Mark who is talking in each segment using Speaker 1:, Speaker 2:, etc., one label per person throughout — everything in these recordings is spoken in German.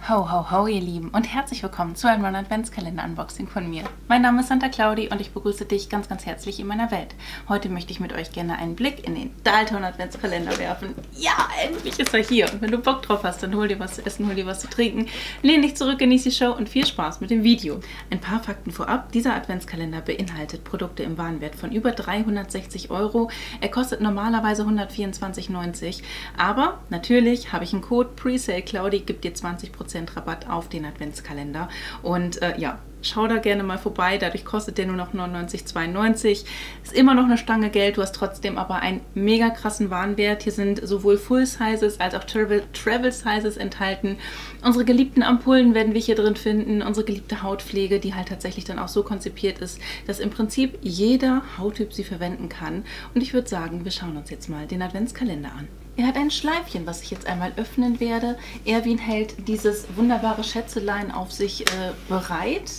Speaker 1: Ho, ho, ho, ihr Lieben und herzlich willkommen zu einem neuen Adventskalender-Unboxing von mir. Mein Name ist Santa Claudi und ich begrüße dich ganz, ganz herzlich in meiner Welt. Heute möchte ich mit euch gerne einen Blick in den Dalton Adventskalender werfen. Ja, endlich ist er hier und wenn du Bock drauf hast, dann hol dir was zu essen, hol dir was zu trinken, lehn dich zurück, genieß die Show und viel Spaß mit dem Video. Ein paar Fakten vorab. Dieser Adventskalender beinhaltet Produkte im Warenwert von über 360 Euro. Er kostet normalerweise 124,90 €, aber natürlich habe ich einen Code Presale Claudi, gibt dir 20% Rabatt auf den Adventskalender und ja, schau da gerne mal vorbei, dadurch kostet der nur noch 99,92 €. Ist immer noch eine Stange Geld, du hast trotzdem aber einen mega krassen Warenwert. Hier sind sowohl Full Sizes als auch Travel Sizes enthalten. Unsere geliebten Ampullen werden wir hier drin finden, unsere geliebte Hautpflege, die halt tatsächlich dann auch so konzipiert ist, dass im Prinzip jeder Hauttyp sie verwenden kann. Und ich würde sagen, wir schauen uns jetzt mal den Adventskalender an. Er hat ein Schleifchen, was ich jetzt einmal öffnen werde. Erwin hält dieses wunderbare Schätzelein auf sich bereit.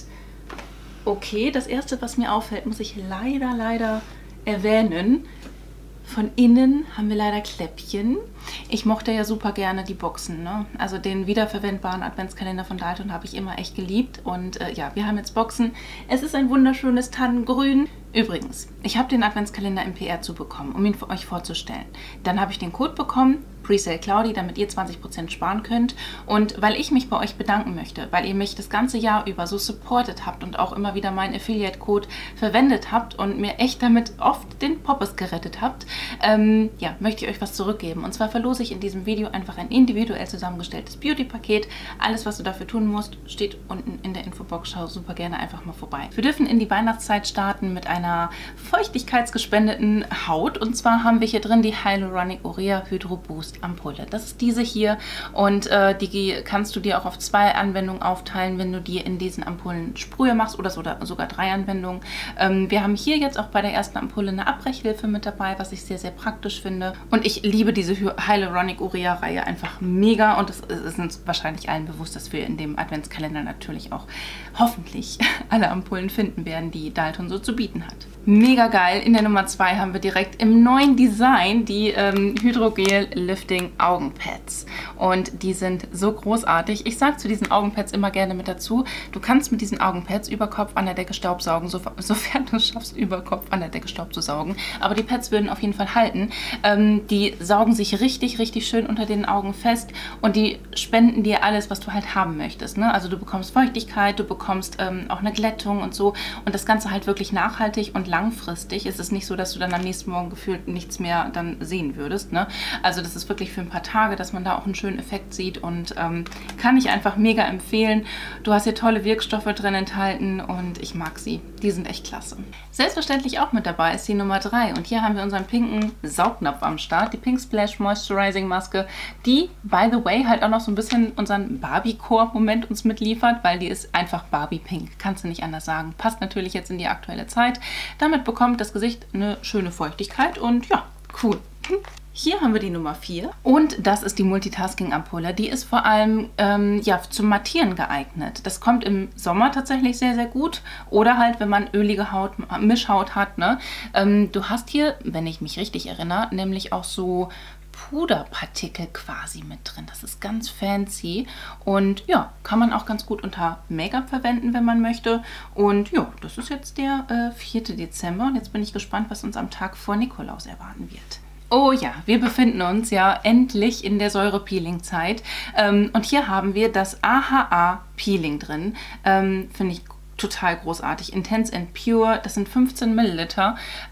Speaker 1: Okay, das erste, was mir auffällt, muss ich leider erwähnen. Von innen haben wir leider Kläppchen. Ich mochte ja super gerne die Boxen, ne? Also den wiederverwendbaren Adventskalender von Dalton habe ich immer echt geliebt. Und ja, wir haben jetzt Boxen. Es ist ein wunderschönes Tannengrün. Übrigens, ich habe den Adventskalender im PR bekommen, um ihn für euch vorzustellen. Dann habe ich den Code bekommen, Presale Claudi, damit ihr 20% sparen könnt. Und weil ich mich bei euch bedanken möchte, weil ihr mich das ganze Jahr über so supportet habt und auch immer wieder meinen Affiliate-Code verwendet habt und mir echt damit oft den Poppes gerettet habt, ja, möchte ich euch was zurückgeben. Und zwar verlose ich in diesem Video einfach ein individuell zusammengestelltes Beauty-Paket. Alles, was du dafür tun musst, steht unten in der Infobox. Schau super gerne einfach mal vorbei. Wir dürfen in die Weihnachtszeit starten mit einer feuchtigkeitsgespendeten Haut. Und zwar haben wir hier drin die Hyaluronic Urea Hydro Boost Ampulle. Das ist diese hier und die kannst du dir auch auf 2 Anwendungen aufteilen, wenn du die in diesen Ampullen Sprühe machst oder sogar 3 Anwendungen. Wir haben hier jetzt auch bei der ersten Ampulle eine Abbrechhilfe mit dabei, was ich sehr, sehr praktisch finde. Und ich liebe diese Hyaluronic Urea Reihe einfach mega und es ist uns wahrscheinlich allen bewusst, dass wir in dem Adventskalender natürlich auch hoffentlich alle Ampullen finden werden, die Dalton so zu bieten hat. Mega geil. In der Nummer 2 haben wir direkt im neuen Design die Hydrogel Lifting Augenpads. Und die sind so großartig. Ich sage zu diesen Augenpads immer gerne mit dazu, du kannst mit diesen Augenpads über Kopf an der Decke staubsaugen, sofern du es schaffst, über Kopf an der Decke Staub zu saugen. Aber die Pads würden auf jeden Fall halten. Die saugen sich richtig schön unter den Augen fest und die spenden dir alles, was du halt haben möchtest, ne? Also du bekommst Feuchtigkeit, du bekommst auch eine Glättung und so. Und das Ganze halt wirklich nachhaltig und langfristig. Es ist nicht so, dass du dann am nächsten Morgen gefühlt nichts mehr dann sehen würdest, ne? Also das ist wirklich für ein paar Tage, dass man da auch einen schönen Effekt sieht und kann ich einfach mega empfehlen. Du hast hier tolle Wirkstoffe drin enthalten und ich mag sie. Die sind echt klasse. Selbstverständlich auch mit dabei ist die Nummer 3 und hier haben wir unseren pinken Saugnapf am Start, die Pink Splash Moisturizing Maske, die, by the way, halt auch noch so ein bisschen unseren Barbie-Core-Moment uns mitliefert, weil die ist einfach Barbie-Pink. Kannst du nicht anders sagen. Passt natürlich jetzt in die aktuelle Zeit. Damit bekommt das Gesicht eine schöne Feuchtigkeit und ja, cool. Hier haben wir die Nummer 4 und das ist die Multitasking-Ampulle. Die ist vor allem ja, zum Mattieren geeignet. Das kommt im Sommer tatsächlich sehr, sehr gut oder halt, wenn man ölige Haut, Mischhaut hat, ne? Du hast hier, wenn ich mich richtig erinnere, nämlich auch so Puderpartikel quasi mit drin. Das ist ganz fancy und ja, kann man auch ganz gut unter Make-up verwenden, wenn man möchte. Und ja, das ist jetzt der 4. Dezember und jetzt bin ich gespannt, was uns am Tag vor Nikolaus erwarten wird. Oh ja, wir befinden uns ja endlich in der Säure-Peeling-Zeit und hier haben wir das AHA Peeling drin. Finde ich total großartig. Intense and Pure, das sind 15 Milliliter.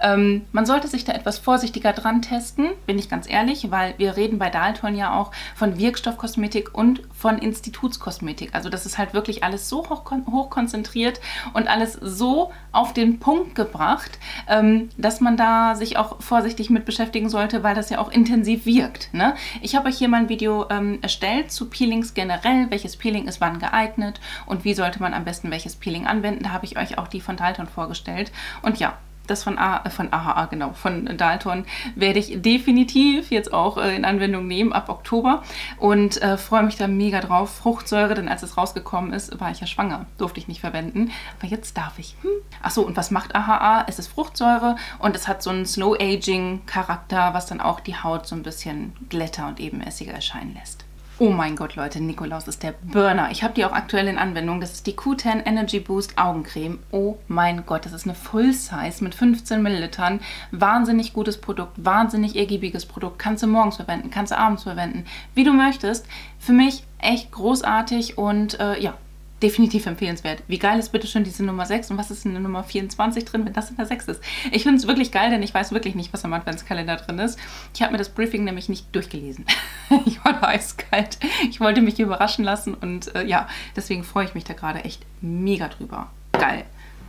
Speaker 1: Man sollte sich da etwas vorsichtiger dran testen, bin ich ganz ehrlich, weil wir reden bei Dalton ja auch von Wirkstoffkosmetik und von Institutskosmetik. Also das ist halt wirklich alles so hoch konzentriert und alles so auf den Punkt gebracht, dass man da sich auch vorsichtig mit beschäftigen sollte, weil das ja auch intensiv wirkt, ne? Ich habe euch hier mal ein Video erstellt zu Peelings generell, welches Peeling ist wann geeignet und wie sollte man am besten welches Peeling anwenden. Da habe ich euch auch die von Dalton vorgestellt. Und ja, das von AHA, genau, von Dalton werde ich definitiv jetzt auch in Anwendung nehmen ab Oktober und freue mich da mega drauf. Fruchtsäure, denn als es rausgekommen ist, war ich ja schwanger, durfte ich nicht verwenden, aber jetzt darf ich. Achso, und was macht AHA? Es ist Fruchtsäure und es hat so einen Slow-Aging-Charakter, was dann auch die Haut so ein bisschen glätter und ebenmäßiger erscheinen lässt. Oh mein Gott, Leute, Nikolaus ist der Burner. Ich habe die auch aktuell in Anwendung. Das ist die Q10 Energy Boost Augencreme. Oh mein Gott, das ist eine Full Size mit 15 Millilitern. Wahnsinnig gutes Produkt, wahnsinnig ergiebiges Produkt. Kannst du morgens verwenden, kannst du abends verwenden, wie du möchtest. Für mich echt großartig und ja, definitiv empfehlenswert. Wie geil ist bitte schon diese Nummer 6 und was ist in der Nummer 24 drin, wenn das in der 6 ist? Ich finde es wirklich geil, denn ich weiß wirklich nicht, was im Adventskalender drin ist. Ich habe mir das Briefing nämlich nicht durchgelesen. Ich war da eiskalt. Ich wollte mich überraschen lassen und ja, deswegen freue ich mich da gerade echt mega drüber. Geil.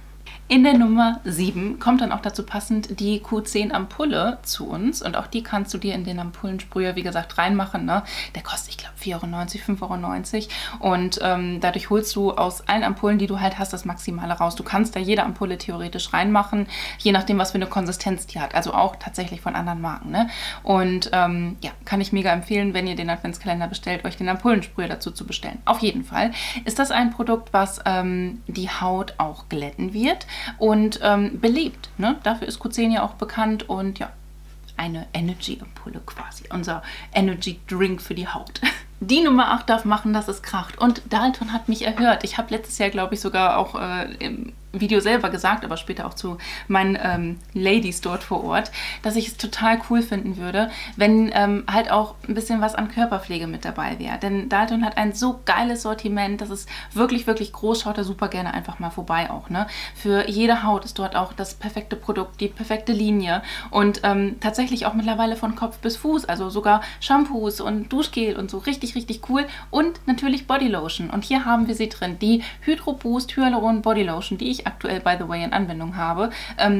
Speaker 1: In der Nummer 7 kommt dann auch dazu passend die Q10 Ampulle zu uns und auch die kannst du dir in den Ampullensprüher, wie gesagt, reinmachen. Ne? Der kostet, ich glaube, 4,90 €, 5,90 € und dadurch holst du aus allen Ampullen, die du halt hast, das Maximale raus. Du kannst da jede Ampulle theoretisch reinmachen, je nachdem, was für eine Konsistenz die hat. Also auch tatsächlich von anderen Marken. Ne? Und ja, kann ich mega empfehlen, wenn ihr den Adventskalender bestellt, euch den Ampullensprüher dazu zu bestellen. Auf jeden Fall ist das ein Produkt, was die Haut auch glätten wird und belebt. Ne? Dafür ist Q10 ja auch bekannt und ja, eine Energy-Ampulle quasi. Unser Energy-Drink für die Haut. Die Nummer 8 darf machen, dass es kracht. Und Dalton hat mich erhört. Ich habe letztes Jahr, glaube ich, sogar auch im Video selber gesagt, aber später auch zu meinen Ladies dort vor Ort, dass ich es total cool finden würde, wenn halt auch ein bisschen was an Körperpflege mit dabei wäre. Denn Dalton hat ein so geiles Sortiment, das ist wirklich, wirklich groß. Schaut da super gerne einfach mal vorbei auch. Ne? Für jede Haut ist dort auch das perfekte Produkt, die perfekte Linie und tatsächlich auch mittlerweile von Kopf bis Fuß, also sogar Shampoos und Duschgel und so richtig, richtig cool. Und natürlich Bodylotion. Und hier haben wir sie drin, die Hydro Boost Hyaluron Bodylotion, die ich aktuell, by the way, in Anwendung habe.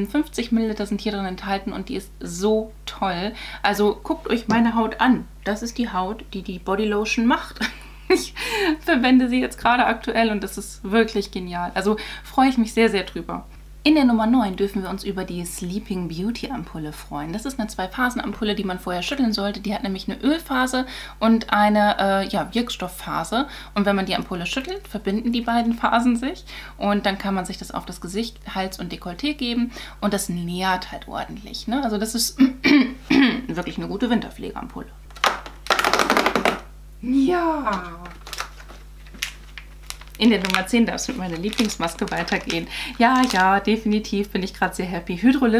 Speaker 1: 50 Milliliter sind hier drin enthalten und die ist so toll. Also guckt euch meine Haut an. Das ist die Haut, die die Bodylotion macht. Ich verwende sie jetzt gerade aktuell und das ist wirklich genial. Also freue ich mich sehr, sehr drüber. In der Nummer 9 dürfen wir uns über die Sleeping Beauty Ampulle freuen. Das ist eine 2-Phasen-Ampulle, die man vorher schütteln sollte. Die hat nämlich eine Ölphase und eine ja, Wirkstoffphase. Und wenn man die Ampulle schüttelt, verbinden die beiden Phasen sich. Und dann kann man sich das auf das Gesicht, Hals und Dekolleté geben. Und das nährt halt ordentlich. Ne? Also das ist wirklich eine gute Winterpflegeampulle. Ja! In der Nummer 10 darf es mit meiner Lieblingsmaske weitergehen. Ja, ja, definitiv bin ich gerade sehr happy.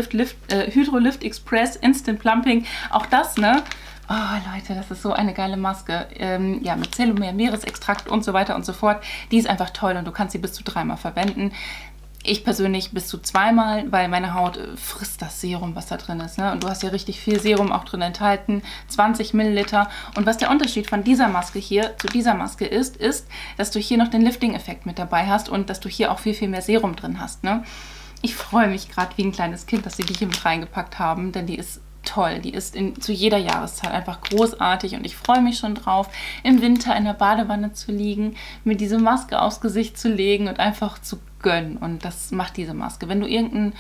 Speaker 1: Hydrolift Express Instant Plumping. Auch das, ne? Oh, Leute, das ist so eine geile Maske. Ja, mit Celomer, Meeresextrakt und so weiter und so fort. Die ist einfach toll und du kannst sie bis zu 3-mal verwenden. Ich persönlich bis zu 2-mal, weil meine Haut frisst das Serum, was da drin ist. Ne? Und du hast ja richtig viel Serum auch drin enthalten, 20 Milliliter. Und was der Unterschied von dieser Maske hier zu dieser Maske ist, dass du hier noch den Lifting-Effekt mit dabei hast und dass du hier auch viel, viel mehr Serum drin hast. Ne? Ich freue mich gerade wie ein kleines Kind, dass sie die hier mit reingepackt haben, denn die ist toll. Die ist zu jeder Jahreszeit einfach großartig und ich freue mich schon drauf, im Winter in der Badewanne zu liegen, mir diese Maske aufs Gesicht zu legen und einfach zu gönnen. Und das macht diese Maske. Wenn du irgendein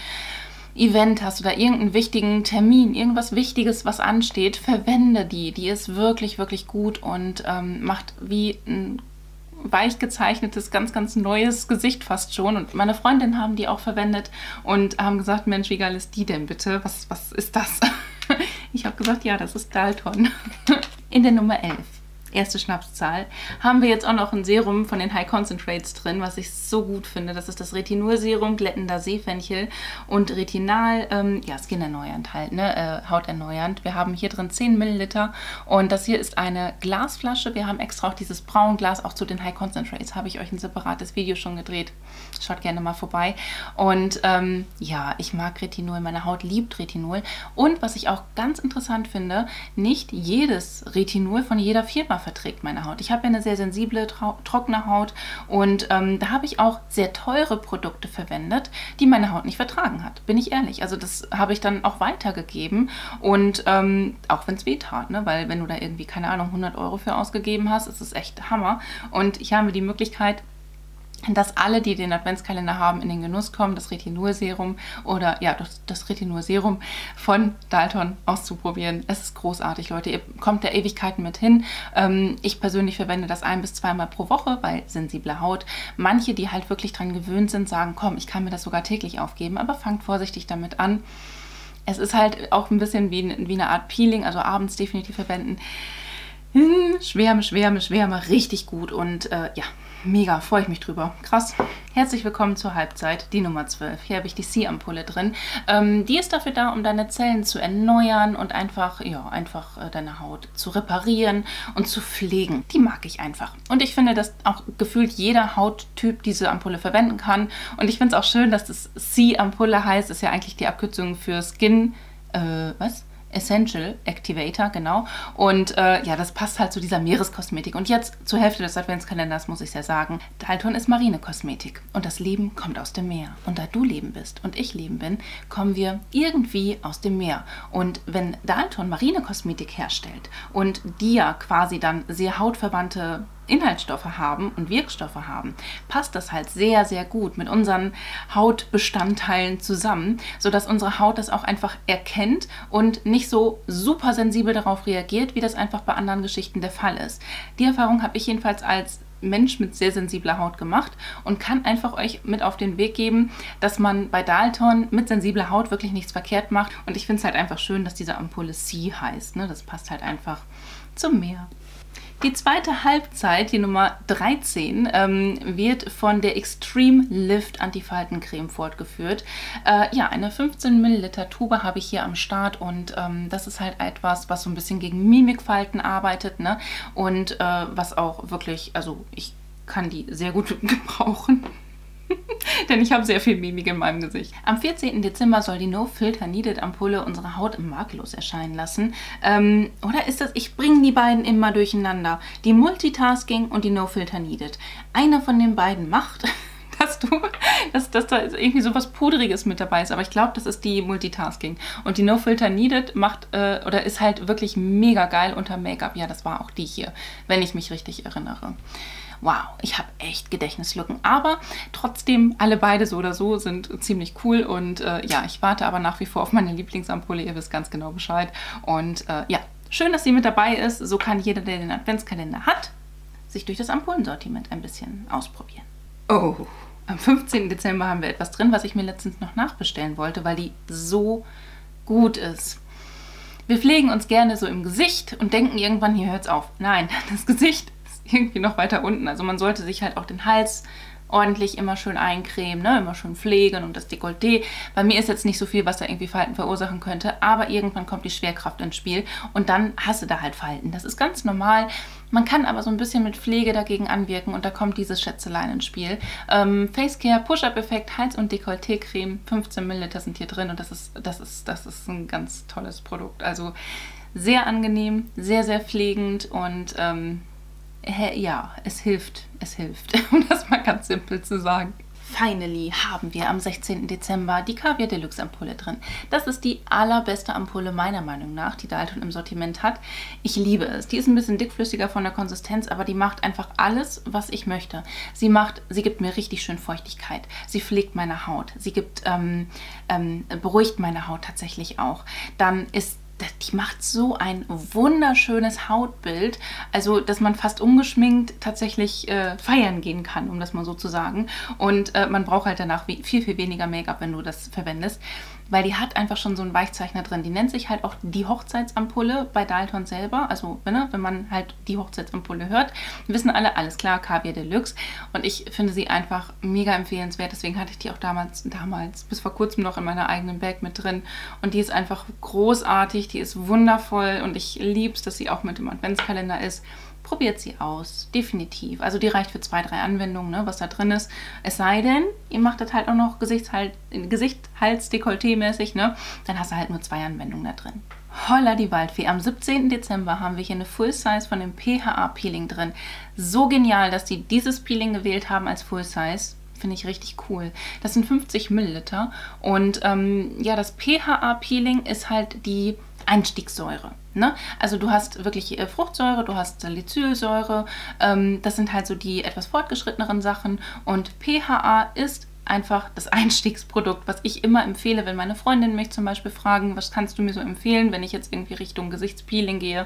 Speaker 1: Event hast oder irgendeinen wichtigen Termin, irgendwas Wichtiges, was ansteht, verwende die. Die ist wirklich, wirklich gut und macht wie ein weich gezeichnetes, ganz, ganz neues Gesicht fast schon. Und meine Freundinnen haben die auch verwendet und haben gesagt, Mensch, wie geil ist die denn bitte? Was ist das? Ich habe gesagt, ja, das ist Dalton. In der Nummer 11, erste Schnapszahl, haben wir jetzt auch noch ein Serum von den High Concentrates drin, was ich so gut finde. Das ist das Retinol-Serum, glättender Seefenchel und Retinal, ja, skin-erneuernd halt, ne, hauterneuernd. Wir haben hier drin 10 Milliliter und das hier ist eine Glasflasche. Wir haben extra auch dieses Braunglas, auch zu den High Concentrates habe ich euch ein separates Video schon gedreht. Schaut gerne mal vorbei. Und ja, ich mag Retinol, meine Haut liebt Retinol. Und was ich auch ganz interessant finde, nicht jedes Retinol von jeder Firma verträgt meine Haut. Ich habe ja eine sehr sensible, trockene Haut und da habe ich auch sehr teure Produkte verwendet, die meine Haut nicht vertragen hat, bin ich ehrlich. Also das habe ich dann auch weitergegeben und auch wenn es weh tat, ne? Weil wenn du da irgendwie, keine Ahnung, 100 € für ausgegeben hast, ist es echt Hammer. Und ich habe die Möglichkeit, dass alle, die den Adventskalender haben, in den Genuss kommen, das Retinol-Serum oder ja, das Retinol-Serum von Dalton auszuprobieren. Es ist großartig, Leute. Ihr kommt der Ewigkeiten mit hin. Ich persönlich verwende das 1- bis 2-mal pro Woche, weil sensible Haut. Manche, die halt wirklich dran gewöhnt sind, sagen, komm, ich kann mir das sogar täglich aufgeben, aber fangt vorsichtig damit an. Es ist halt auch ein bisschen wie eine Art Peeling, also abends definitiv verwenden. Schwärme, Schwärme, Schwärme, richtig gut und ja, mega, freue ich mich drüber. Krass. Herzlich willkommen zur Halbzeit, die Nummer 12. Hier habe ich die C-Ampulle drin. Die ist dafür da, um deine Zellen zu erneuern und einfach, ja, deine Haut zu reparieren und zu pflegen. Die mag ich einfach. Und ich finde, dass auch gefühlt jeder Hauttyp diese Ampulle verwenden kann. Und ich finde es auch schön, dass das C-Ampulle heißt. Das ist ja eigentlich die Abkürzung für Skin, Essential Activator, genau. Und ja, das passt halt zu dieser Meereskosmetik. Und jetzt zur Hälfte des Adventskalenders muss ich ja sagen, Dalton ist Marinekosmetik. Und das Leben kommt aus dem Meer. Und da du Leben bist und ich Leben bin, kommen wir irgendwie aus dem Meer. Und wenn Dalton Marinekosmetik herstellt und die ja quasi dann sehr hautverwandte Inhaltsstoffe haben und Wirkstoffe haben, passt das halt sehr, sehr gut mit unseren Hautbestandteilen zusammen, sodass unsere Haut das auch einfach erkennt und nicht so super sensibel darauf reagiert, wie das einfach bei anderen Geschichten der Fall ist. Die Erfahrung habe ich jedenfalls als Mensch mit sehr sensibler Haut gemacht und kann einfach euch mit auf den Weg geben, dass man bei Dalton mit sensibler Haut wirklich nichts verkehrt macht. Und ich finde es halt einfach schön, dass diese Ampulle C heißt. Ne? Das passt halt einfach zum Meer. Die zweite Halbzeit, die Nummer 13, wird von der Extreme Lift Antifaltencreme fortgeführt. Ja, eine 15 Milliliter Tube habe ich hier am Start und das ist halt etwas, was so ein bisschen gegen Mimikfalten arbeitet, ne? Und was auch wirklich, also ich kann die sehr gut gebrauchen. Denn ich habe sehr viel Mimik in meinem Gesicht. Am 14. Dezember soll die No Filter Needed Ampulle unsere Haut makellos erscheinen lassen. Oder ist das, ich bringe die beiden immer durcheinander. Die Multitasking und die No Filter Needed. Einer von den beiden macht, dass da irgendwie sowas Pudriges mit dabei ist. Aber ich glaube, das ist die Multitasking. Und die No Filter Needed macht, oder ist halt wirklich mega geil unter Make-up. Ja, das war auch die hier, wenn ich mich richtig erinnere. Wow, ich habe echt Gedächtnislücken, aber trotzdem, alle beide so oder so sind ziemlich cool und ja, ich warte aber nach wie vor auf meine Lieblingsampulle, ihr wisst ganz genau Bescheid und ja, schön, dass sie mit dabei ist, so kann jeder, der den Adventskalender hat, sich durch das Ampullensortiment ein bisschen ausprobieren. Oh, am 15. Dezember haben wir etwas drin, was ich mir letztens noch nachbestellen wollte, weil die so gut ist. Wir pflegen uns gerne so im Gesicht und denken irgendwann, hier hört's auf. Nein, das Gesicht irgendwie noch weiter unten. Also man sollte sich halt auch den Hals ordentlich immer schön eincremen, ne? Immer schön pflegen und das Dekolleté. Bei mir ist jetzt nicht so viel, was da irgendwie Falten verursachen könnte, aber irgendwann kommt die Schwerkraft ins Spiel und dann hast du da halt Falten. Das ist ganz normal. Man kann aber so ein bisschen mit Pflege dagegen anwirken und da kommt dieses Schätzelein ins Spiel. Facecare, Push-Up-Effekt, Hals- und Dekolleté-Creme, 15 Milliliter sind hier drin und das ist ein ganz tolles Produkt. Also sehr angenehm, sehr, sehr pflegend und ja, es hilft, um das mal ganz simpel zu sagen. Finally haben wir am 16. Dezember die Caviar Deluxe Ampulle drin. Das ist die allerbeste Ampulle meiner Meinung nach, die Dalton im Sortiment hat. Ich liebe es. Die ist ein bisschen dickflüssiger von der Konsistenz, aber die macht einfach alles, was ich möchte. Sie gibt mir richtig schön Feuchtigkeit. Sie pflegt meine Haut. Sie beruhigt meine Haut tatsächlich auch. Dann ist die macht so ein wunderschönes Hautbild, also dass man fast ungeschminkt tatsächlich feiern gehen kann, um das mal so zu sagen. Und man braucht halt danach viel, viel weniger Make-up, wenn du das verwendest, weil die hat einfach schon so einen Weichzeichner drin. Die nennt sich halt auch die Hochzeitsampulle bei Dalton selber. Also wenn man halt die Hochzeitsampulle hört, wissen alle, alles klar, Caviar Deluxe. Und ich finde sie einfach mega empfehlenswert. Deswegen hatte ich die auch damals bis vor kurzem noch in meiner eigenen Bag mit drin. Und die ist einfach großartig, die ist wundervoll und ich liebe es, dass sie auch mit im Adventskalender ist. Probiert sie aus, definitiv. Also die reicht für 2, 3 Anwendungen, ne, was da drin ist. Es sei denn, ihr macht das halt auch noch Gesicht, Hals, Dekolleté-mäßig, ne? Dann hast du halt nur 2 Anwendungen da drin. Holla die Waldfee. Am 17. Dezember haben wir hier eine Full Size von dem PHA Peeling drin. So genial, dass die dieses Peeling gewählt haben als Full Size. Finde ich richtig cool. Das sind 50 Milliliter und ja, das PHA-Peeling ist halt die Einstiegssäure. Ne? Also du hast wirklich Fruchtsäure, du hast Salicylsäure, das sind halt so die etwas fortgeschritteneren Sachen und PHA ist einfach das Einstiegsprodukt, was ich immer empfehle, wenn meine Freundinnen mich zum Beispiel fragen, was kannst du mir so empfehlen, wenn ich jetzt irgendwie Richtung Gesichtspeeling gehe,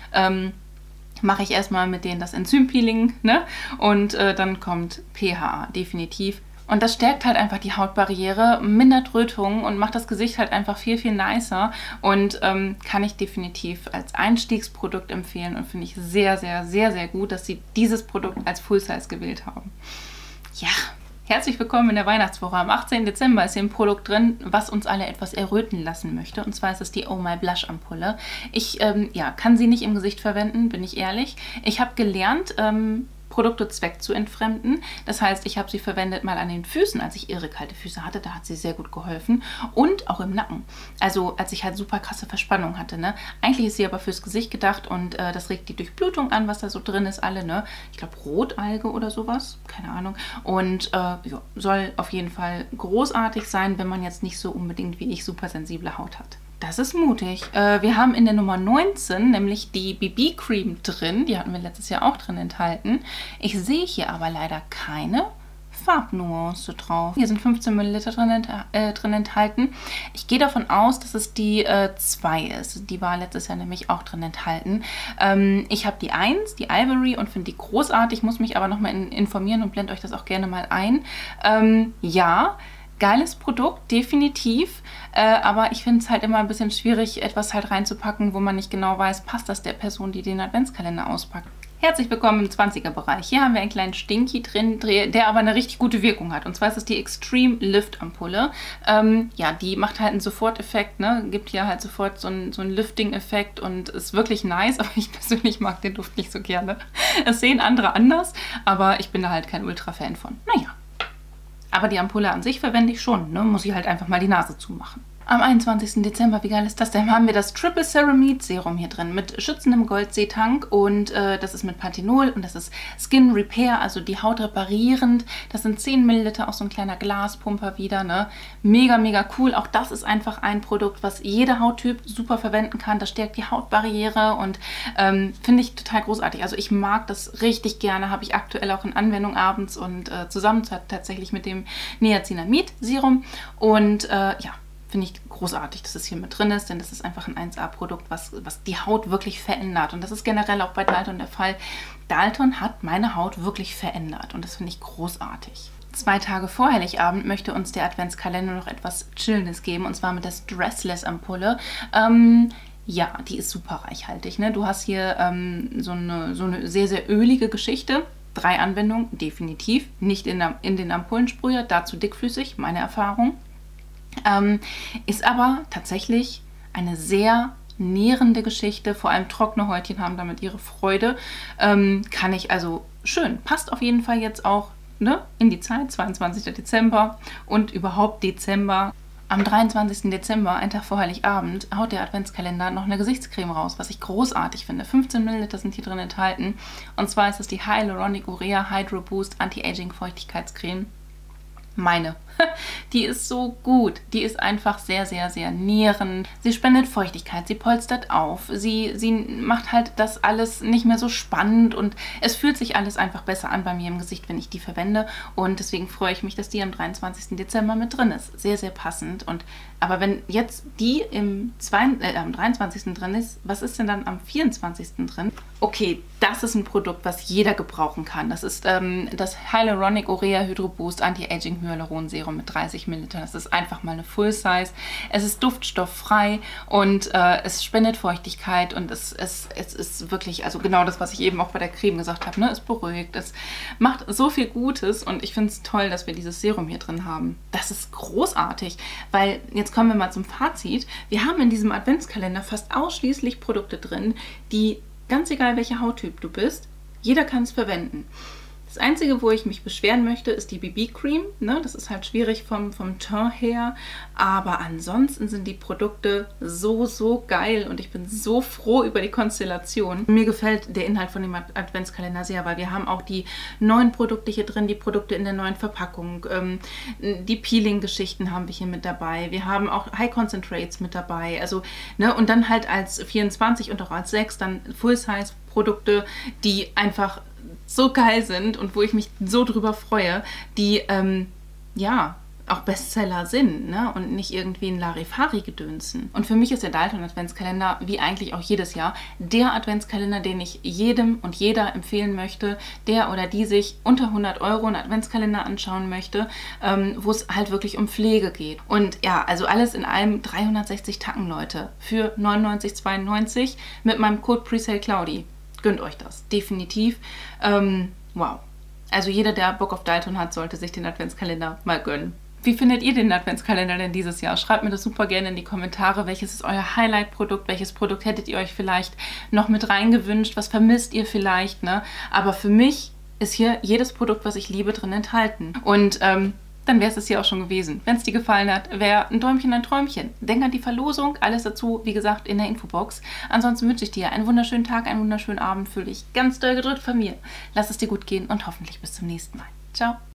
Speaker 1: mache ich erstmal mit denen das Enzympeeling, ne? Und dann kommt PHA, definitiv. Und das stärkt halt einfach die Hautbarriere, mindert Rötungen und macht das Gesicht halt einfach viel, viel nicer. Und kann ich definitiv als Einstiegsprodukt empfehlen und finde ich sehr, sehr, sehr, sehr gut, dass sie dieses Produkt als Full Size gewählt haben. Ja, herzlich willkommen in der Weihnachtswoche. Am 18. Dezember ist hier ein Produkt drin, was uns alle etwas erröten lassen möchte. Und zwar ist es die Oh My Blush Ampulle. Ich kann sie nicht im Gesicht verwenden, bin ich ehrlich. Ich habe gelernt, Produkte zweckzuentfremden. Das heißt, ich habe sie verwendet mal an den Füßen, als ich irre kalte Füße hatte. Da hat sie sehr gut geholfen. Und auch im Nacken. Also als ich halt super krasse Verspannung hatte. Ne? Eigentlich ist sie aber fürs Gesicht gedacht und das regt die Durchblutung an, was da so drin ist. Alle, ne? Ich glaube Rotalge oder sowas. Keine Ahnung. Und ja, soll auf jeden Fall großartig sein, wenn man jetzt nicht so unbedingt wie ich super sensible Haut hat. Das ist mutig. Wir haben in der Nummer 19 nämlich die BB-Cream drin. Die hatten wir letztes Jahr auch drin enthalten. Ich sehe hier aber leider keine Farbnuance drauf. Hier sind 15 ml drin enthalten. Ich gehe davon aus, dass es die 2 ist. Die war letztes Jahr nämlich auch drin enthalten. Ich habe die 1, die Ivory, und finde die großartig. Muss mich aber nochmal informieren und blende euch das auch gerne mal ein. Ja, geiles Produkt, definitiv. Aber ich finde es halt immer ein bisschen schwierig, etwas halt reinzupacken, wo man nicht genau weiß, passt das der Person, die den Adventskalender auspackt. Herzlich willkommen im 20er-Bereich. Hier haben wir einen kleinen Stinky drin, der aber eine richtig gute Wirkung hat. Und zwar ist es die Extreme Lift Ampulle. Ja, die macht halt einen Soforteffekt, ne? Gibt hier halt sofort so einen Lifting-Effekt und ist wirklich nice. Aber ich persönlich mag den Duft nicht so gerne. Es sehen andere anders, aber ich bin da halt kein Ultra-Fan von. Naja. Aber die Ampulle an sich verwende ich schon, ne? Muss ich halt einfach mal die Nase zumachen. Am 21. Dezember, wie geil ist das denn, haben wir das Triple Ceramide Serum hier drin mit schützendem Goldseetank und das ist mit Panthenol und das ist Skin Repair, also die Haut reparierend. Das sind 10 ml, auch so ein kleiner Glaspumper wieder, ne? Mega, mega cool. Auch das ist einfach ein Produkt, was jeder Hauttyp super verwenden kann. Das stärkt die Hautbarriere und finde ich total großartig. Also ich mag das richtig gerne, habe ich aktuell auch in Anwendung abends und zusammen tatsächlich mit dem Niacinamid Serum und ja, finde ich großartig, dass es hier mit drin ist, denn das ist einfach ein 1A-Produkt, was die Haut wirklich verändert. Und das ist generell auch bei Dalton der Fall. Dalton hat meine Haut wirklich verändert und das finde ich großartig. 2 Tage vor Heiligabend möchte uns der Adventskalender noch etwas Chillendes geben, und zwar mit der Stressless-Ampulle. Ja, die ist super reichhaltig. Ne? Du hast hier so eine sehr, sehr ölige Geschichte. 3 Anwendungen, definitiv. Nicht in den Ampullensprüher, dazu dickflüssig, meine Erfahrung. Ist aber tatsächlich eine sehr nährende Geschichte, vor allem trockene Häutchen haben damit ihre Freude. Kann ich also schön, passt auf jeden Fall jetzt auch, ne, in die Zeit, 22. Dezember und überhaupt Dezember. Am 23. Dezember, ein Tag vor Heiligabend, haut der Adventskalender noch eine Gesichtscreme raus, was ich großartig finde. 15 ml sind hier drin enthalten und zwar ist es die Hyaluronic Urea Hydro Boost Anti-Aging Feuchtigkeitscreme. Meine. Die ist so gut. Die ist einfach sehr, sehr, sehr nährend. Sie spendet Feuchtigkeit, sie polstert auf, sie macht halt das alles nicht mehr so spannend und es fühlt sich alles einfach besser an bei mir im Gesicht, wenn ich die verwende. Und deswegen freue ich mich, dass die am 23. Dezember mit drin ist. Sehr, sehr passend. Aber wenn jetzt die am 23. drin ist, was ist denn dann am 24. drin? Okay, das ist ein Produkt, was jeder gebrauchen kann. Das ist das Hyaluronic Urea Hydro Boost Anti-Aging Hyaluron Serum mit 30 ml. Das ist einfach mal eine Full Size. Es ist duftstofffrei und es spendet Feuchtigkeit und es ist wirklich, also genau das, was ich eben auch bei der Creme gesagt habe, ne? Es beruhigt, es macht so viel Gutes und ich finde es toll, dass wir dieses Serum hier drin haben. Das ist großartig, weil jetzt kommen wir mal zum Fazit. Wir haben in diesem Adventskalender fast ausschließlich Produkte drin, die, ganz egal welcher Hauttyp du bist, jeder kann es verwenden. Das Einzige, wo ich mich beschweren möchte, ist die BB-Cream. Ne? Das ist halt schwierig vom Teint her. Aber ansonsten sind die Produkte so, so geil. Und ich bin so froh über die Konstellation. Mir gefällt der Inhalt von dem Adventskalender sehr, weil wir haben auch die neuen Produkte hier drin, die Produkte in der neuen Verpackung. Die Peeling-Geschichten haben wir hier mit dabei. Wir haben auch High Concentrates mit dabei. Also, ne? Und dann halt als 24 und auch als 6 dann Full-Size-Produkte, die einfach so geil sind und wo ich mich so drüber freue, die, ja, auch Bestseller sind, ne? Und nicht irgendwie ein Larifari-Gedönsen. Und für mich ist der Dalton Adventskalender, wie eigentlich auch jedes Jahr, der Adventskalender, den ich jedem und jeder empfehlen möchte, der oder die sich unter 100 € einen Adventskalender anschauen möchte, wo es halt wirklich um Pflege geht. Und ja, also alles in allem 360 Tacken, Leute, für 99,92 mit meinem Code PresaleCloudy. Gönnt euch das, definitiv. Wow. Also jeder, der Bock auf Dalton hat, sollte sich den Adventskalender mal gönnen. Wie findet ihr den Adventskalender denn dieses Jahr? Schreibt mir das super gerne in die Kommentare. Welches ist euer Highlight-Produkt? Welches Produkt hättet ihr euch vielleicht noch mit reingewünscht? Was vermisst ihr vielleicht, ne? Aber für mich ist hier jedes Produkt, was ich liebe, drin enthalten. Und dann wäre es hier auch schon gewesen. Wenn es dir gefallen hat, wäre ein Däumchen ein Träumchen. Denk an die Verlosung, alles dazu, wie gesagt, in der Infobox. Ansonsten wünsche ich dir einen wunderschönen Tag, einen wunderschönen Abend. Fühle dich ganz doll gedrückt von mir. Lass es dir gut gehen und hoffentlich bis zum nächsten Mal. Ciao.